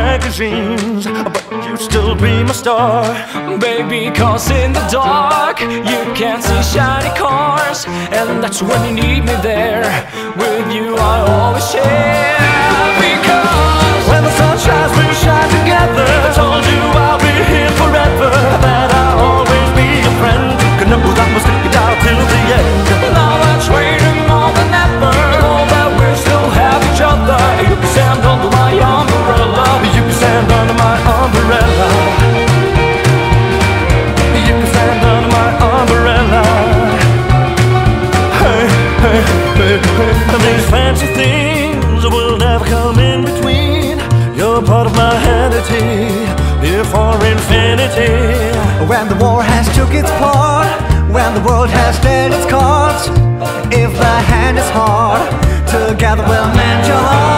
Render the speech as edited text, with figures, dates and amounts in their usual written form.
magazines, but you'd still be my star. Baby, cause in the dark you can't see shiny cars, and that's when you need me there. With you I always share. Because when the sun shines, we shine together. I told you I'll be here forever, that I'll always be your friend. Could know that we'll stick it out till the end. now that's waiting more than ever. Know that we still have each other. You can stand under my umbrella. You can stand under my umbrella. You can stand under my umbrella. Hey, hey, hey, hey. And these fancy things will never come in between. You're part of my entity, here for infinity. When the war has took its part, when the world has dealt its cards, if the hand is hard, together we'll mend your heart.